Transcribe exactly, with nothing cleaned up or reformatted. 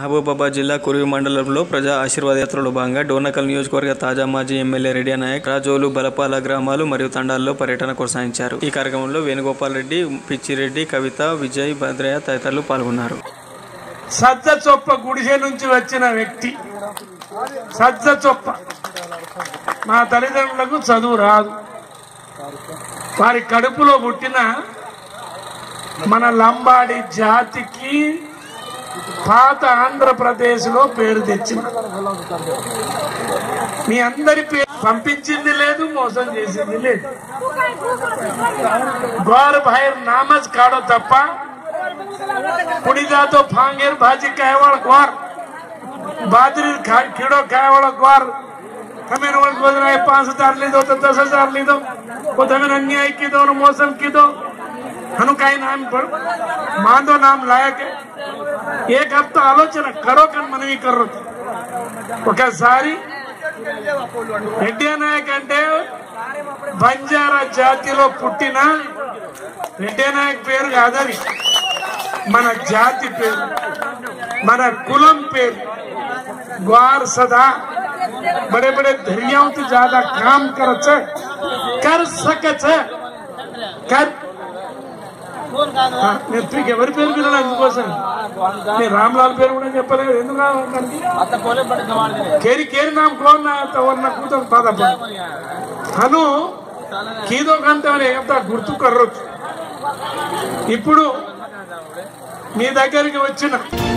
మహబూబాబాద్ జిల్లా కురువి మండలంలో ప్రజా ఆశీర్వాద యాత్రలో భాగంగా డోర్నకల్ నియోజకవర్గ తాజా మాజీ ఎమ్మెల్యే రెడ్డి నాయక్ రాజోలు బలపాల గ్రామాలు మరియు తండాల్లో పర్యటన కొనసాగించారు. ఈ కార్యక్రమంలో వేణుగోపాల్ రెడ్డి, పిచ్చిరెడ్డి, కవిత, విజయ్, భద్రయ్య తదితరులు పాల్గొన్నారు. సజ్జ చొప్ప గుడిసె నుంచి వచ్చిన వ్యక్తి. సజ్జ చొప్ప మా తల్లిదండ్రులకు చదువు రాదు. వారి కడుపులో పుట్టిన మన లంబాడి జాతికి పాత ఆంధ్రప్రదేశ్ లో పేరు తెచ్చిన మీ అందరి పేరు పంపించింది లేదు, మోసం చేసింది లేదు. गौर भाई नामज काढ़ो तप्पा पुड़ीदा तो फांगेर भाजी कहवाड़ गौर बाजरी खीड़ो कहवाड़ गौर हमें रोल गोदरा है पांच हजार ली दो तो दस हजार ली दो वो हमें अन्याय की दो और मौसम की दो हनु कई नाम पर मांदो नाम लायक है. एक हफ्ता आलोचना करो कन मनवी करो ఒకసారి రెడ్డి నాయక్ అంటే బంజారా జాతిలో పుట్టిన రెడ్డి నాయక్ పేరు కాదని మన జాతి పేరు, మన కులం పేరు. ग्वार सदा बड़े बड़े धरियाओं से ज्यादा काम कर कर सके कर ఎవరి పేరు పిల్లలు అందుకోసం రామ్లాల్ పేరు కూడా చెప్పలేదు. ఎందుకు కేరి కేరి నామ కోన్ నా కూతురు పాద హను కీదో కంటే ఎంత గుర్తు కర్రొచ్చు. ఇప్పుడు మీ దగ్గరికి వచ్చిన